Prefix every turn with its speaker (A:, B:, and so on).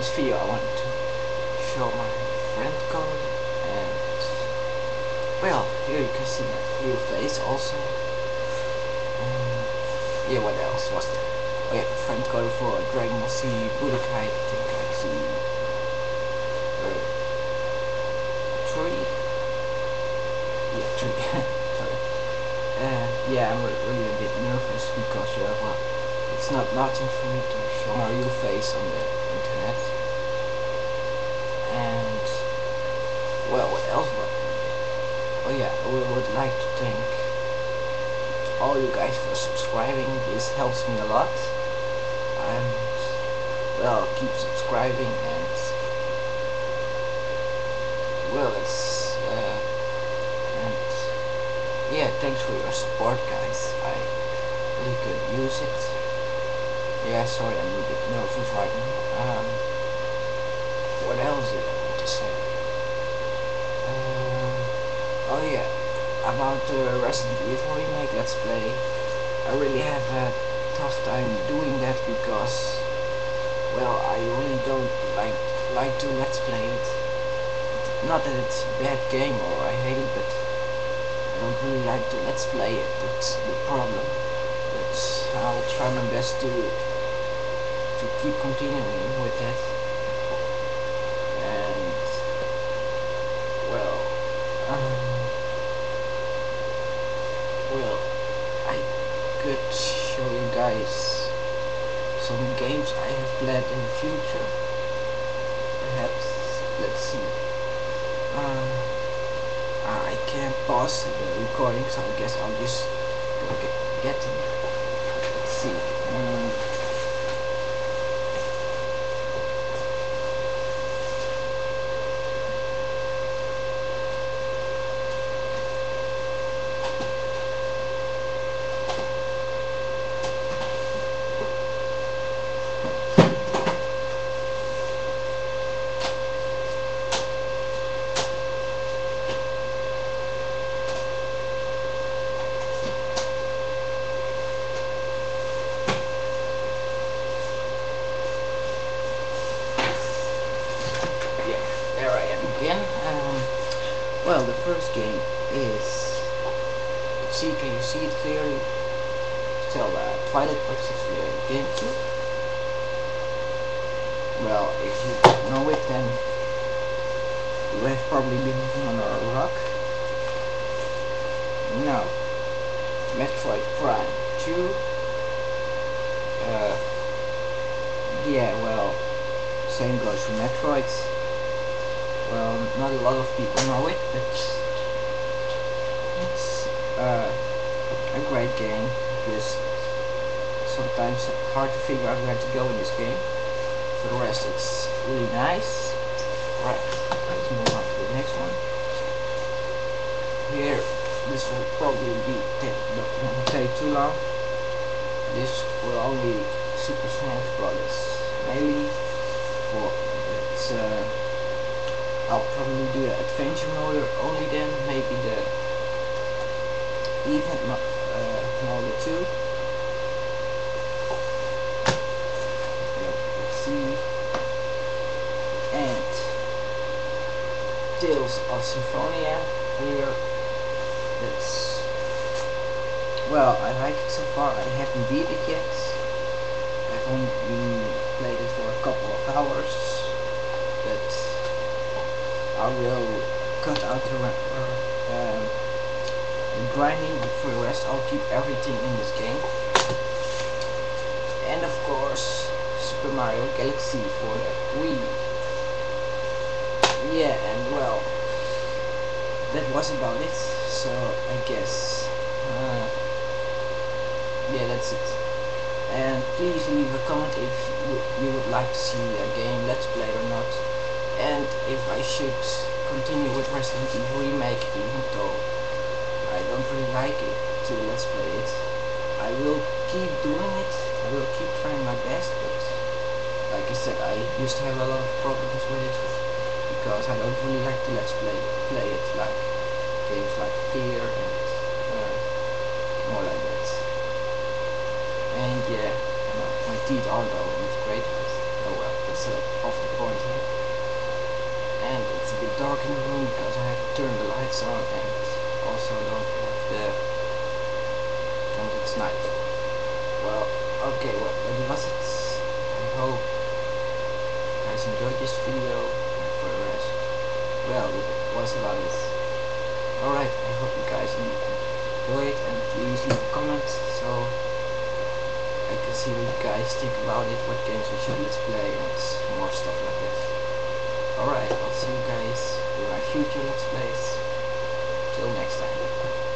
A: this video I wanted to show my friend code, and well, here you can see my real face also. Yeah, what else was there? Oh yeah, friend code for Dragon Ball Z, Budokai, Tenkaichi 3. Yeah, 3. Sorry. Yeah, I'm really a bit nervous because well, it's not nothing for me to show my real face on the internet. And well, what else? Oh yeah, I would like to thank all you guys for subscribing. This helps me a lot. And well, keep subscribing, and well, it's and yeah, thanks for your support, guys. I really could use it. Yeah, sorry, I'm a bit nervous right now. What else did I want to say? Oh yeah, about the Resident Evil remake Let's Play. I really have a tough time doing that because, well, I really don't like to Let's Play it. Not that it's a bad game or I hate it, but I don't really like to Let's Play it. That's the problem. But I'll try my best to keep continuing with that. And well, I could show you guys some games I have planned in the future. Perhaps, let's see. I can't pause the recording, so I guess I'll just go get them. Let's see. There I am again. Well, the first game is, can you see it clearly? Still Twilight Princess GameCube. Well, if you don't know it, then you have probably been living on a rock. No. Metroid Prime 2. Yeah, well, same goes for Metroids. Well, not a lot of people know it, but it's a great game. Just sometimes hard to figure out where to go in this game. For the rest, it's really nice. Right, let's move on to the next one. Here, this will probably not take too long. This will only Super Smash Brothers Melee. For it's I'll probably do the adventure mode only then, maybe the event mode too. Let's see. And Tales of Symphonia here. That's, well, I like it so far. I haven't beat it yet. I've only played it for a couple of hours, but I will cut out the grinding, but for the rest I'll keep everything in this game. And of course, Super Mario Galaxy for the Wii. Yeah, and well, that was about it. So I guess, yeah, that's it. And please leave a comment if you would like to see a game Let's Play or not. And if I should continue with Resident Evil Remake, even though I don't really like it to Let's Play it, I will keep doing it. I will keep trying my best, but like I said, I used to have a lot of problems with it because I don't really like to Let's Play it, like games like Fear and more like that. And yeah, my teeth aren't always great, but oh well. also off the point here. And it's a bit dark in the room because I have turned the lights on and also don't have the and it's night. Well, okay, what was it? I hope you guys enjoyed this video, and for the rest, well, it was about it. Alright, I hope you guys enjoyed, and please leave a comment so I can see what you guys think about it, what games we should let's play, and more stuff like this. Alright, I'll see you guys in my future let's plays. Till next time.